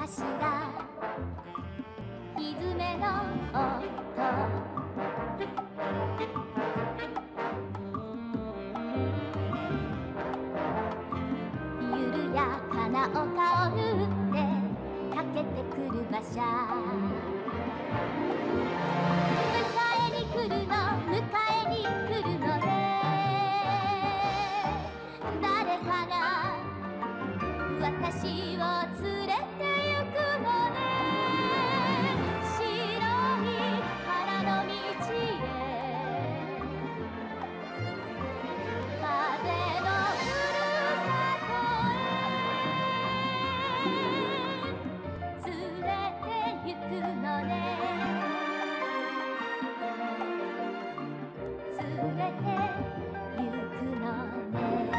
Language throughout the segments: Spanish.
しらひずめの音緩やかな丘を縫ってかけてくる馬車迎えに来るの迎えに来るのね誰かが私を連れて行くのね白い花の道へ風のふるさとへ連れて行くのね連れて行くのね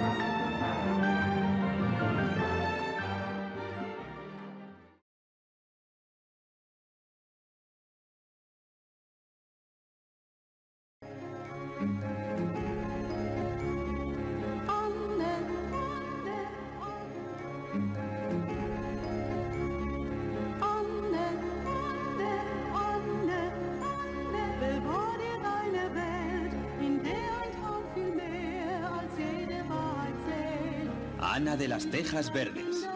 Ana de las Tejas Verdes.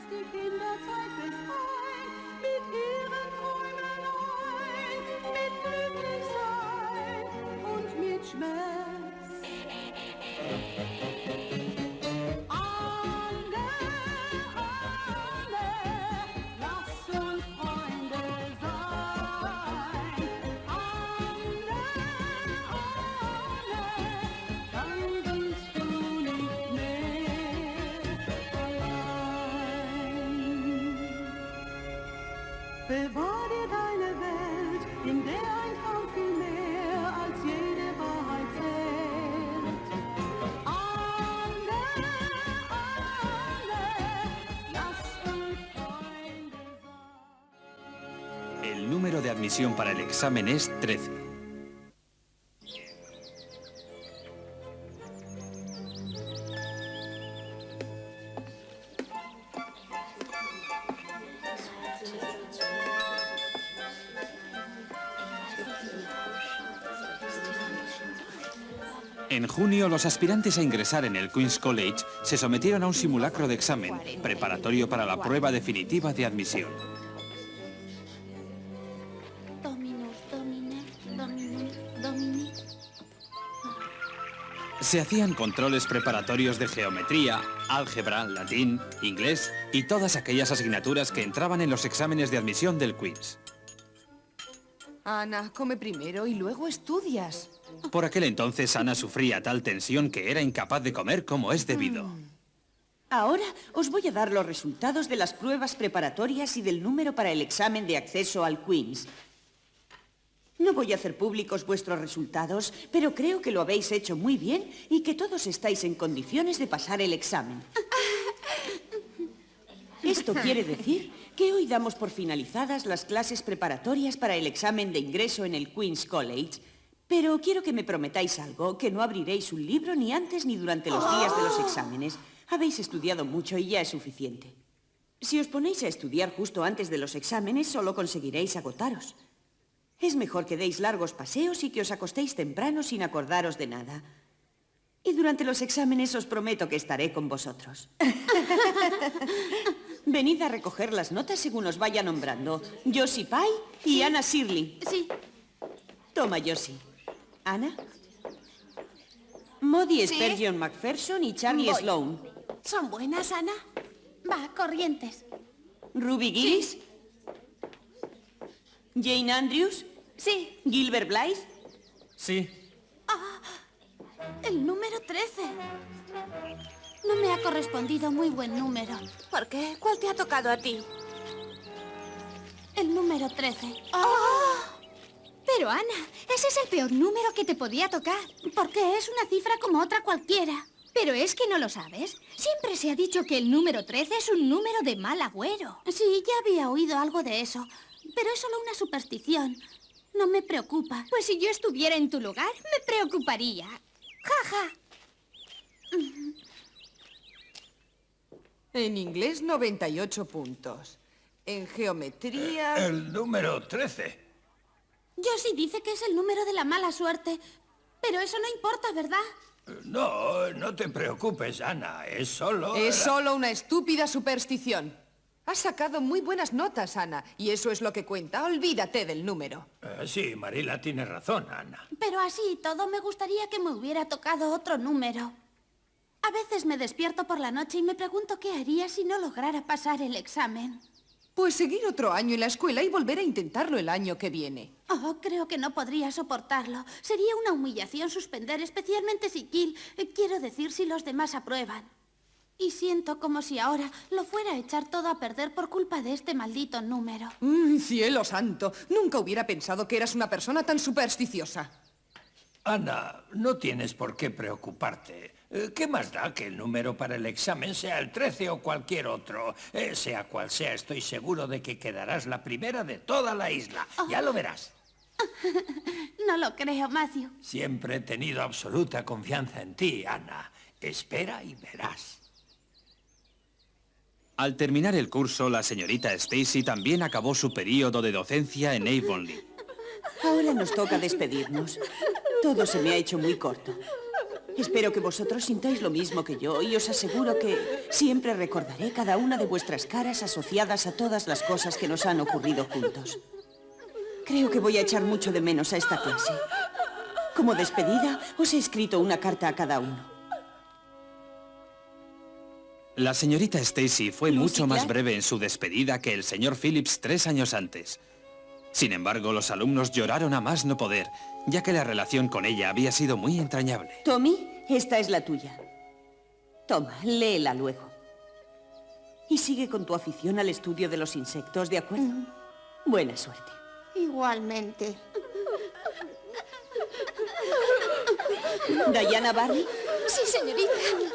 Bewahre deine Welt, in der ein Traum viel mehr als jede Wahrheit zählt. Anne, Anne, lass uns Freunde sein. El número de admisión para el examen es 13. En junio, los aspirantes a ingresar en el Queen's College se sometieron a un simulacro de examen preparatorio para la prueba definitiva de admisión. Se hacían controles preparatorios de geometría, álgebra, latín, inglés y todas aquellas asignaturas que entraban en los exámenes de admisión del Queen's. Ana, come primero y luego estudias. Por aquel entonces, Ana sufría tal tensión que era incapaz de comer como es debido. Ahora os voy a dar los resultados de las pruebas preparatorias y del número para el examen de acceso al Queen's. No voy a hacer públicos vuestros resultados, pero creo que lo habéis hecho muy bien y que todos estáis en condiciones de pasar el examen. Esto quiere decir que hoy damos por finalizadas las clases preparatorias para el examen de ingreso en el Queen's College. Pero quiero que me prometáis algo, que no abriréis un libro ni antes ni durante los días de los exámenes. Habéis estudiado mucho y ya es suficiente. Si os ponéis a estudiar justo antes de los exámenes, solo conseguiréis agotaros. Es mejor que deis largos paseos y que os acostéis temprano sin acordaros de nada. Y durante los exámenes os prometo que estaré con vosotros. Venid a recoger las notas según os vaya nombrando. Josie Pye y Anna Shirley. Sí. Toma, Josie. ¿Ana? Maudie ¿Sí? Spurgeon McPherson y Charlie Voy. Sloane. ¿Son buenas, Ana? Va, Corrientes. Ruby Gillis. Jane Andrews. Sí. Gilbert Blythe. Sí. El número 13. No me ha correspondido muy buen número. ¿Por qué? ¿Cuál te ha tocado a ti? El número 13. Pero, Ana, ese es el peor número que te podía tocar. Porque es una cifra como otra cualquiera. Pero es que no lo sabes. Siempre se ha dicho que el número 13 es un número de mal agüero. Sí, ya había oído algo de eso. Pero es solo una superstición. No me preocupa. Pues si yo estuviera en tu lugar, me preocuparía. ¡Ja, ja! En inglés, 98 puntos. En geometría... El número 13. Josie dice que es el número de la mala suerte. Pero eso no importa, ¿verdad? No, no te preocupes, Ana. Es solo... Es solo una estúpida superstición. Has sacado muy buenas notas, Ana, y eso es lo que cuenta. Olvídate del número. Sí, Marila tiene razón, Ana. Pero así y todo me gustaría que me hubiera tocado otro número. A veces me despierto por la noche y me pregunto qué haría si no lograra pasar el examen. Pues seguir otro año en la escuela y volver a intentarlo el año que viene. Oh, creo que no podría soportarlo. Sería una humillación suspender, especialmente si quiero decir, si los demás aprueban. Y siento como si ahora lo fuera a echar todo a perder por culpa de este maldito número. ¡Cielo santo! Nunca hubiera pensado que eras una persona tan supersticiosa. Ana, no tienes por qué preocuparte. ¿Qué más da que el número para el examen sea el 13 o cualquier otro? Sea cual sea, estoy seguro de que quedarás la primera de toda la isla. Ya lo verás. No lo creo, Matthew. Siempre he tenido absoluta confianza en ti, Ana. Espera y verás. Al terminar el curso, la señorita Stacy también acabó su período de docencia en Avonlea. Ahora nos toca despedirnos. Todo se me ha hecho muy corto. Espero que vosotros sintáis lo mismo que yo y os aseguro que siempre recordaré cada una de vuestras caras asociadas a todas las cosas que nos han ocurrido juntos. Creo que voy a echar mucho de menos a esta clase. Como despedida, os he escrito una carta a cada uno. La señorita Stacy fue mucho más breve en su despedida que el señor Phillips 3 años antes. Sin embargo, los alumnos lloraron a más no poder, ya que la relación con ella había sido muy entrañable. Tommy, esta es la tuya. Toma, léela luego. Y sigue con tu afición al estudio de los insectos, ¿de acuerdo? Buena suerte. Igualmente. ¿Diana Barry? Sí, señorita.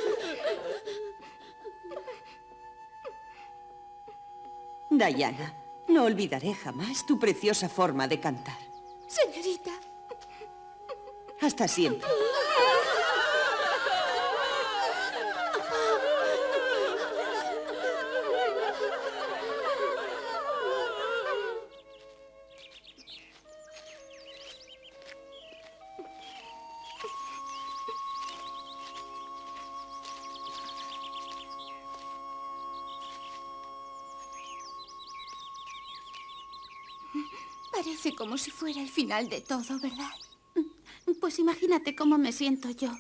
Diana, no olvidaré jamás tu preciosa forma de cantar. Señorita. Hasta siempre. Parece como si fuera el final de todo, ¿verdad? Pues imagínate cómo me siento yo.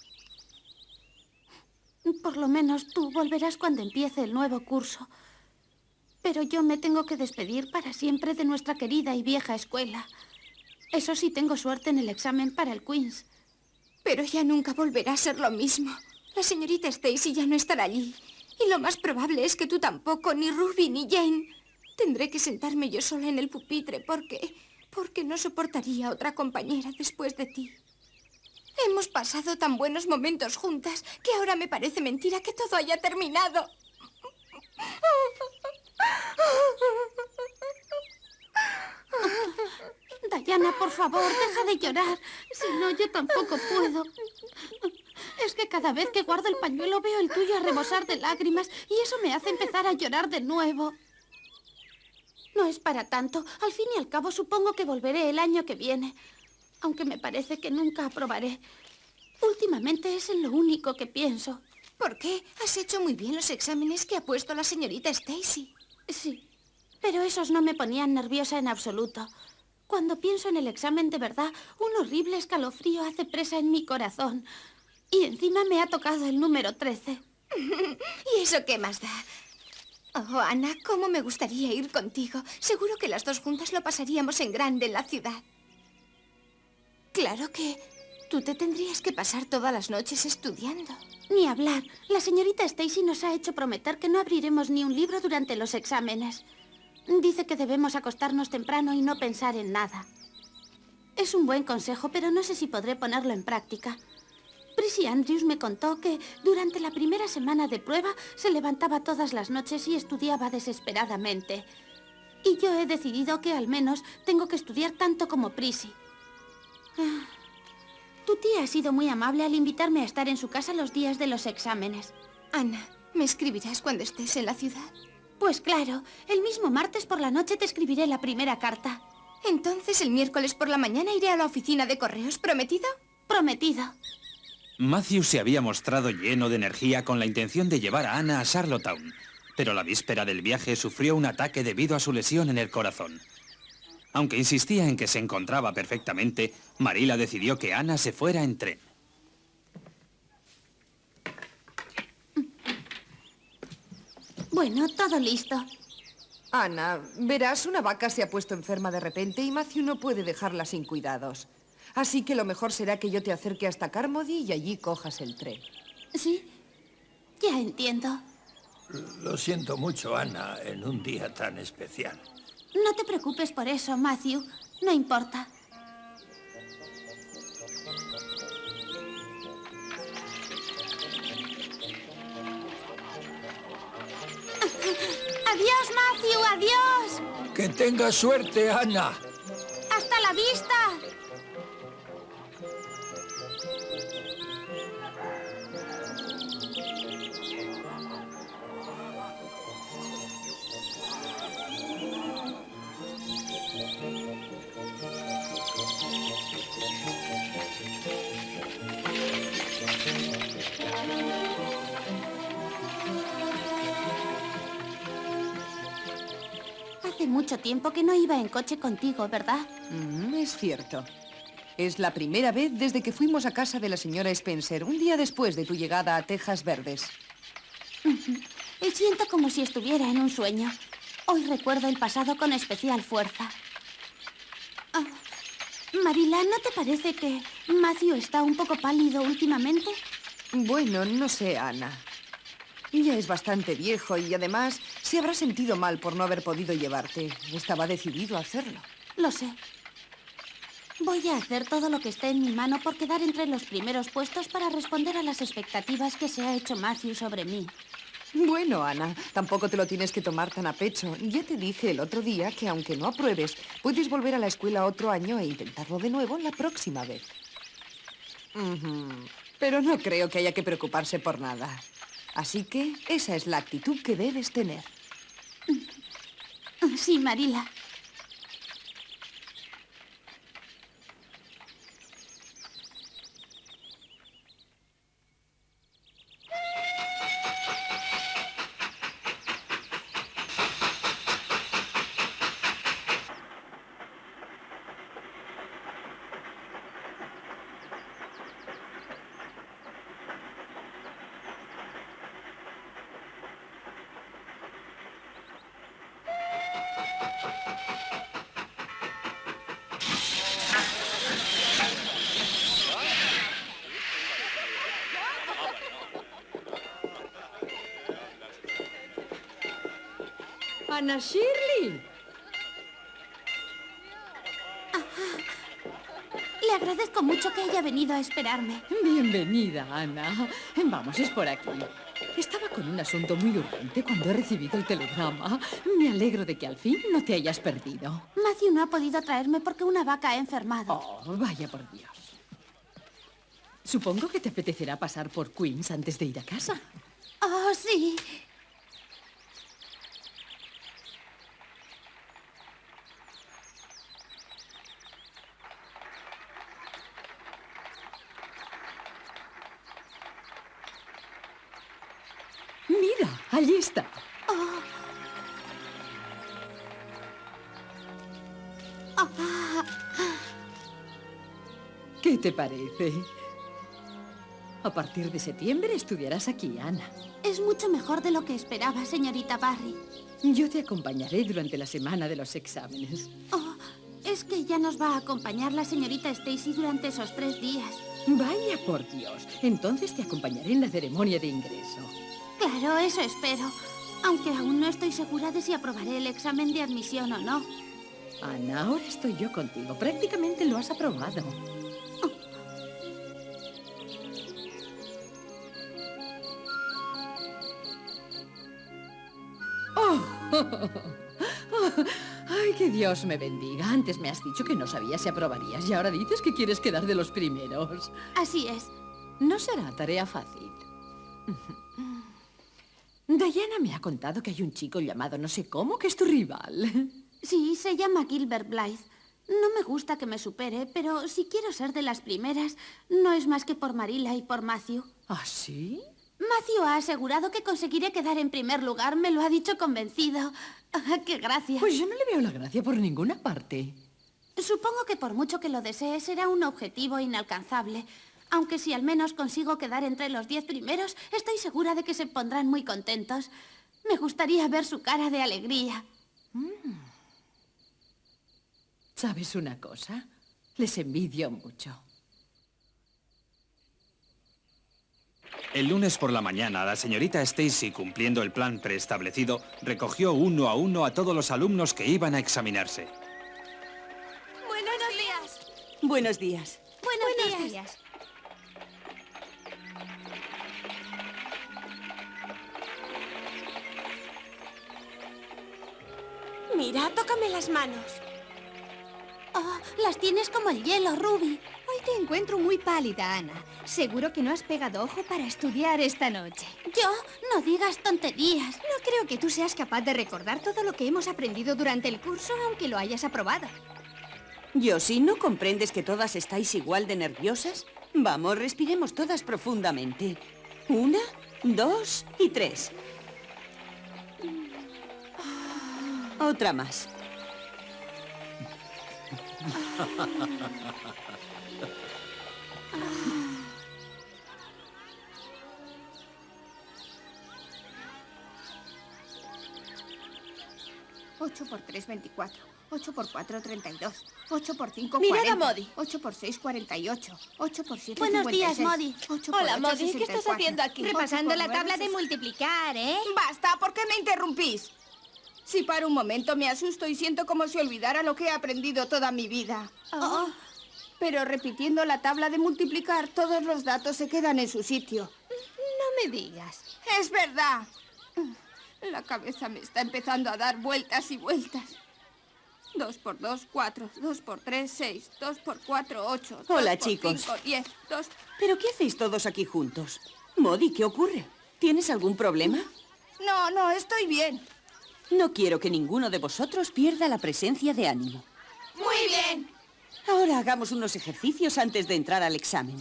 Por lo menos tú volverás cuando empiece el nuevo curso. Pero yo me tengo que despedir para siempre de nuestra querida y vieja escuela. Eso sí, tengo suerte en el examen para el Queen's. Pero ya nunca volverá a ser lo mismo. La señorita Stacy ya no estará allí. Y lo más probable es que tú tampoco, ni Ruby, ni Jane. Tendré que sentarme yo sola en el pupitre porque no soportaría otra compañera después de ti. Hemos pasado tan buenos momentos juntas que ahora me parece mentira que todo haya terminado. Diana, por favor, deja de llorar. Si no, yo tampoco puedo. Es que cada vez que guardo el pañuelo veo el tuyo a rebosar de lágrimas y eso me hace empezar a llorar de nuevo. No es para tanto. Al fin y al cabo supongo que volveré el año que viene. Aunque me parece que nunca aprobaré. Últimamente es en lo único que pienso. ¿Por qué? Has hecho muy bien los exámenes que ha puesto la señorita Stacy. Sí, pero esos no me ponían nerviosa en absoluto. Cuando pienso en el examen de verdad, un horrible escalofrío hace presa en mi corazón. Y encima me ha tocado el número 13. ¿Y eso qué más da? Oh, Ana, cómo me gustaría ir contigo. Seguro que las dos juntas lo pasaríamos en grande en la ciudad. Claro que tú te tendrías que pasar todas las noches estudiando. Ni hablar. La señorita Stacy nos ha hecho prometer que no abriremos ni un libro durante los exámenes. Dice que debemos acostarnos temprano y no pensar en nada. Es un buen consejo, pero no sé si podré ponerlo en práctica. Prissy Andrews me contó que durante la primera semana de prueba se levantaba todas las noches y estudiaba desesperadamente. Y yo he decidido que al menos tengo que estudiar tanto como Prissy. Tu tía ha sido muy amable al invitarme a estar en su casa los días de los exámenes. Ana, ¿me escribirás cuando estés en la ciudad? Pues claro, el mismo martes por la noche te escribiré la primera carta. Entonces el miércoles por la mañana iré a la oficina de correos, ¿prometido? Prometido. Matthew se había mostrado lleno de energía con la intención de llevar a Anna a Charlottetown, pero la víspera del viaje sufrió un ataque debido a su lesión en el corazón. Aunque insistía en que se encontraba perfectamente, Marilla decidió que Anna se fuera en tren. Bueno, todo listo. Ana, verás, una vaca se ha puesto enferma de repente y Matthew no puede dejarla sin cuidados. Así que lo mejor será que yo te acerque hasta Carmody y allí cojas el tren. Sí, ya entiendo. Lo siento mucho, Ana, en un día tan especial. No te preocupes por eso, Matthew. No importa. ¡Adiós, Matthew! ¡Adiós! ¡Que tengas suerte, Ana! ¡Hasta la vista! Hace mucho tiempo que no iba en coche contigo, ¿verdad? Es cierto. Es la primera vez desde que fuimos a casa de la señora Spencer, un día después de tu llegada a Tejas Verdes. Y siento como si estuviera en un sueño. Hoy recuerdo el pasado con especial fuerza. Ah, Marilla, ¿no te parece que Matthew está un poco pálido últimamente? Bueno, no sé, Ana. Ya es bastante viejo y además se habrá sentido mal por no haber podido llevarte. Estaba decidido a hacerlo. Lo sé. Voy a hacer todo lo que esté en mi mano por quedar entre los primeros puestos para responder a las expectativas que se ha hecho Matthew sobre mí. Bueno, Ana, tampoco te lo tienes que tomar tan a pecho. Ya te dije el otro día que aunque no apruebes, puedes volver a la escuela otro año e intentarlo de nuevo la próxima vez. Pero no creo que haya que preocuparse por nada. Así que esa es la actitud que debes tener. Sí, Marilla. ¡Ana Shirley! Le agradezco mucho que haya venido a esperarme. Bienvenida, Ana. Vamos, es por aquí. Estaba con un asunto muy urgente cuando he recibido el telegrama. Me alegro de que al fin no te hayas perdido. Matthew no ha podido traerme porque una vaca ha enfermado. Oh, vaya por Dios. Supongo que te apetecerá pasar por Queens antes de ir a casa. Oh, sí. Mira, allí está. ¿Qué te parece? A partir de septiembre estudiarás aquí, Ana. Es mucho mejor de lo que esperaba, señorita Barry. Yo te acompañaré durante la semana de los exámenes. Oh, es que ya nos va a acompañar la señorita Stacy durante esos 3 días. Vaya por Dios. Entonces te acompañaré en la ceremonia de ingreso. Claro, eso espero. Aunque aún no estoy segura de si aprobaré el examen de admisión o no. Ana, ahora estoy yo contigo. Prácticamente lo has aprobado. ¡Ay, que Dios me bendiga! Antes me has dicho que no sabías si aprobarías y ahora dices que quieres quedar de los primeros. Así es. No será tarea fácil. Diana me ha contado que hay un chico llamado no sé cómo que es tu rival. Sí, se llama Gilbert Blythe. No me gusta que me supere, pero si quiero ser de las primeras, no es más que por Marilla y por Matthew. ¿Ah, sí? Matthew ha asegurado que conseguiré quedar en primer lugar. Me lo ha dicho convencido. ¡Qué gracia! Pues yo no le veo la gracia por ninguna parte. Supongo que por mucho que lo desee, será un objetivo inalcanzable. Aunque si al menos consigo quedar entre los 10 primeros, estoy segura de que se pondrán muy contentos. Me gustaría ver su cara de alegría. ¿Sabes una cosa? Les envidio mucho. El lunes por la mañana, la señorita Stacy, cumpliendo el plan preestablecido, recogió uno a uno a todos los alumnos que iban a examinarse. Buenos días. Buenos días. Buenos días. Mira, tócame las manos. Oh, las tienes como el hielo, Ruby. Hoy te encuentro muy pálida, Ana. Seguro que no has pegado ojo para estudiar esta noche. Yo, no digas tonterías. No creo que tú seas capaz de recordar todo lo que hemos aprendido durante el curso, aunque lo hayas aprobado. Josie, ¿no comprendes que todas estáis igual de nerviosas? Vamos, respiremos todas profundamente. 1, 2 y 3. Otra más. Ocho por 3, 24. 8 por 4, 32. 8 por 5, Mirad 40. a Modi. 8 por 6, 48. 8 por 7, Buenos 56. días, Modi. 8 por Hola, 8, Modi. ¿Qué estás 64. haciendo aquí? Repasando la 8 por tabla 9, de multiplicar, ¿eh? Basta, ¿por qué me interrumpís? Si para un momento me asusto y siento como si olvidara lo que he aprendido toda mi vida. Oh. Pero repitiendo la tabla de multiplicar, todos los datos se quedan en su sitio. No me digas. Es verdad. La cabeza me está empezando a dar vueltas y vueltas. 2 por 2, 4. 2 por 3, 6. 2 por 4, 8. Hola, 2 por chicos. 5, 10. 2... ¿Pero qué hacéis todos aquí juntos? Modi, ¿qué ocurre? ¿Tienes algún problema? No, estoy bien. No quiero que ninguno de vosotros pierda la presencia de ánimo. Muy bien. Ahora hagamos unos ejercicios antes de entrar al examen.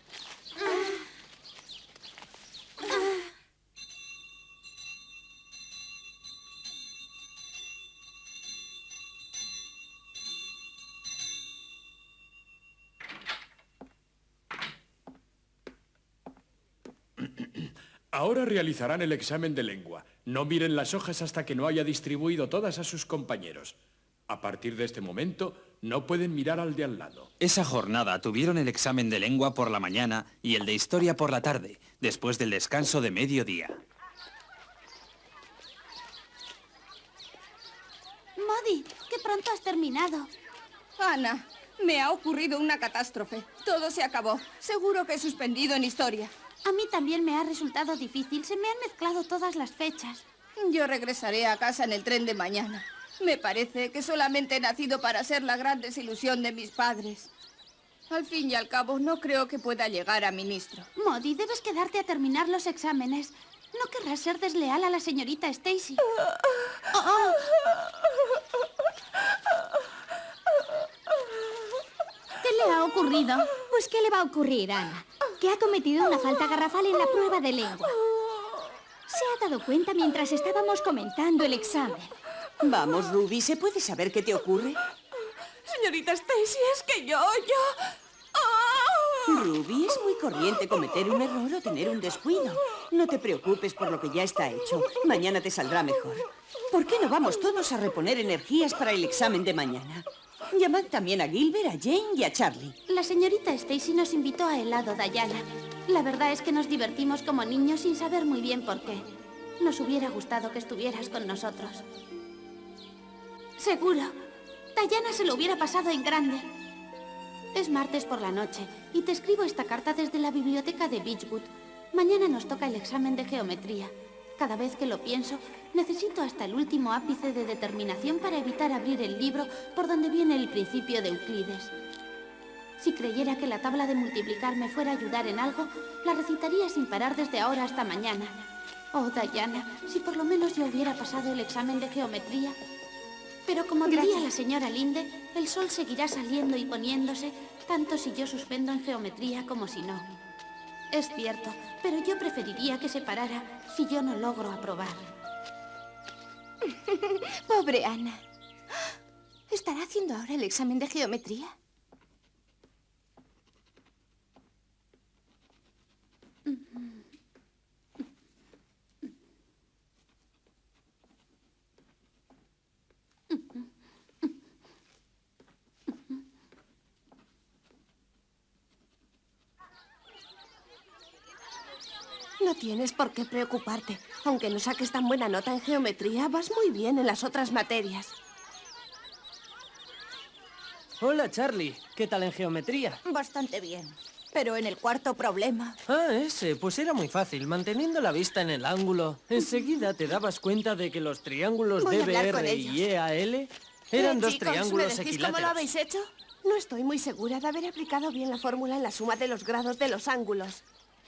Ahora realizarán el examen de lengua. No miren las hojas hasta que no haya distribuido todas a sus compañeros. A partir de este momento, no pueden mirar al de al lado. Esa jornada tuvieron el examen de lengua por la mañana y el de historia por la tarde, después del descanso de mediodía. Modi, qué pronto has terminado. Ana, me ha ocurrido una catástrofe. Todo se acabó. Seguro que he suspendido en historia. A mí también me ha resultado difícil. Se me han mezclado todas las fechas. Yo regresaré a casa en el tren de mañana. Me parece que solamente he nacido para ser la gran desilusión de mis padres. Al fin y al cabo, no creo que pueda llegar a ministro. Modi, debes quedarte a terminar los exámenes. No querrás ser desleal a la señorita Stacy. Oh. ¿Qué le ha ocurrido? Pues, ¿qué le va a ocurrir, Ana? Que ha cometido una falta garrafal en la prueba de lengua. Se ha dado cuenta mientras estábamos comentando el examen. Vamos, Ruby, ¿se puede saber qué te ocurre? Señorita Stacy, es que yo... Ruby, es muy corriente cometer un error o tener un descuido. No te preocupes por lo que ya está hecho. Mañana te saldrá mejor. ¿Por qué no vamos todos a reponer energías para el examen de mañana? Llamad también a Gilbert, a Jane y a Charlie. La señorita Stacy nos invitó a helado, Diana. La verdad es que nos divertimos como niños sin saber muy bien por qué. Nos hubiera gustado que estuvieras con nosotros. Seguro. Diana se lo hubiera pasado en grande. Es martes por la noche y te escribo esta carta desde la biblioteca de Beechwood. Mañana nos toca el examen de geometría. Cada vez que lo pienso, necesito hasta el último ápice de determinación para evitar abrir el libro por donde viene el principio de Euclides. Si creyera que la tabla de multiplicar me fuera a ayudar en algo, la recitaría sin parar desde ahora hasta mañana. Oh, Diana, si por lo menos yo hubiera pasado el examen de geometría. Pero como diría la señora Linde, el sol seguirá saliendo y poniéndose, tanto si yo suspendo en geometría como si no. Es cierto, pero yo preferiría que se parara si yo no logro aprobar. Pobre Ana. ¿Estará haciendo ahora el examen de geometría? No tienes por qué preocuparte. Aunque no saques tan buena nota en geometría, vas muy bien en las otras materias. Hola, Charlie. ¿Qué tal en geometría? Bastante bien. Pero en el cuarto problema... Ah, ese. Pues era muy fácil. Manteniendo la vista en el ángulo, enseguida te dabas cuenta de que los triángulos Voy a hablar con DBR ellos. y EAL eran dos chicos, triángulos ¿me decís equiláteros. cómo lo habéis hecho? No estoy muy segura de haber aplicado bien la fórmula en la suma de los grados de los ángulos.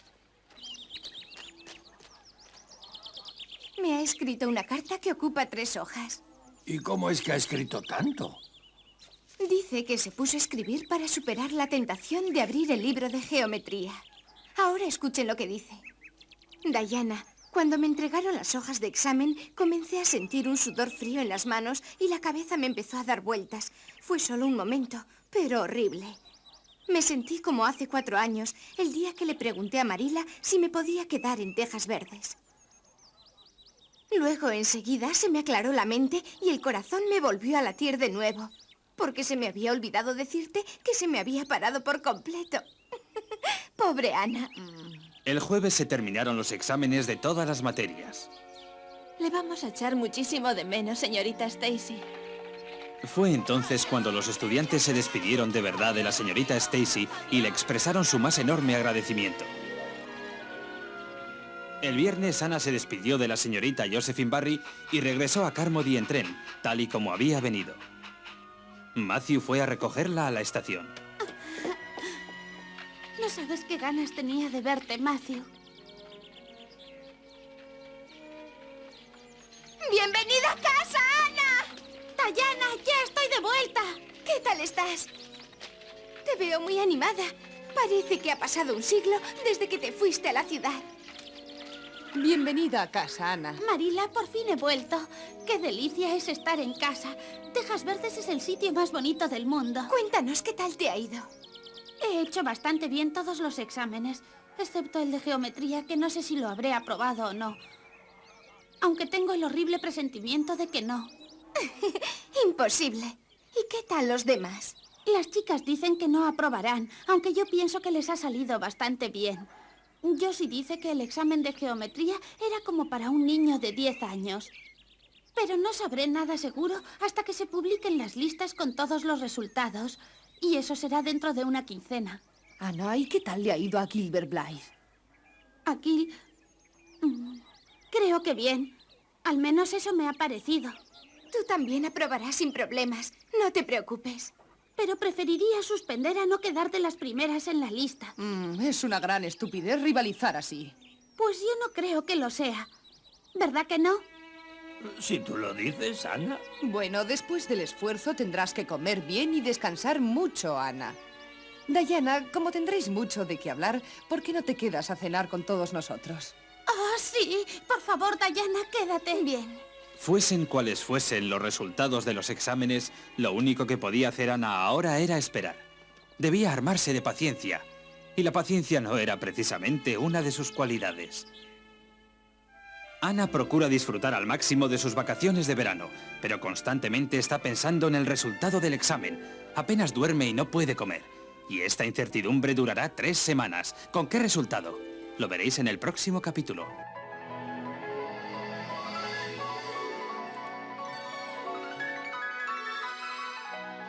Me ha escrito una carta que ocupa 3 hojas. ¿Y cómo es que ha escrito tanto? Dice que se puso a escribir para superar la tentación de abrir el libro de geometría. Ahora escuchen lo que dice. Diana, cuando me entregaron las hojas de examen, comencé a sentir un sudor frío en las manos y la cabeza me empezó a dar vueltas. Fue solo un momento, pero horrible. Me sentí como hace 4 años, el día que le pregunté a Marila si me podía quedar en Tejas Verdes. Luego, enseguida, se me aclaró la mente y el corazón me volvió a latir de nuevo. Porque se me había olvidado decirte que se me había parado por completo. Pobre Ana. El jueves se terminaron los exámenes de todas las materias. Le vamos a echar muchísimo de menos, señorita Stacy. Fue entonces cuando los estudiantes se despidieron de verdad de la señorita Stacy y le expresaron su más enorme agradecimiento. El viernes Ana se despidió de la señorita Josephine Barry y regresó a Carmody en tren, tal y como había venido. Matthew fue a recogerla a la estación. No sabes qué ganas tenía de verte, Matthew. ¡Bienvenida a casa, Ana! ¡Diana, ya estoy de vuelta! ¿Qué tal estás? Te veo muy animada. Parece que ha pasado un siglo desde que te fuiste a la ciudad. Bienvenida a casa, Ana. Marila, por fin he vuelto. ¡Qué delicia es estar en casa! Tejas Verdes es el sitio más bonito del mundo. Cuéntanos qué tal te ha ido. He hecho bastante bien todos los exámenes, excepto el de geometría, que no sé si lo habré aprobado o no. Aunque tengo el horrible presentimiento de que no. Imposible. ¿Y qué tal los demás? Las chicas dicen que no aprobarán, aunque yo pienso que les ha salido bastante bien. Josie dice que el examen de geometría era como para un niño de 10 años. Pero no sabré nada seguro hasta que se publiquen las listas con todos los resultados. Y eso será dentro de una quincena. Ana, ¿y qué tal le ha ido a Gilbert Blythe? ¿A Gil? Creo que bien. Al menos eso me ha parecido. Tú también aprobarás sin problemas. No te preocupes. Pero preferiría suspender a no quedar de las primeras en la lista. Es una gran estupidez rivalizar así. Pues yo no creo que lo sea. ¿Verdad que no? Si tú lo dices, Ana. Bueno, después del esfuerzo tendrás que comer bien y descansar mucho, Ana. Diana, como tendréis mucho de qué hablar, ¿por qué no te quedas a cenar con todos nosotros? Ah, sí. Por favor, Diana, quédate. Bien. Fuesen cuales fuesen los resultados de los exámenes, lo único que podía hacer Ana ahora era esperar. Debía armarse de paciencia, y la paciencia no era precisamente una de sus cualidades. Ana procura disfrutar al máximo de sus vacaciones de verano, pero constantemente está pensando en el resultado del examen. Apenas duerme y no puede comer. Y esta incertidumbre durará 3 semanas. ¿Con qué resultado? Lo veréis en el próximo capítulo.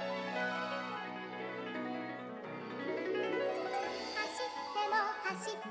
Así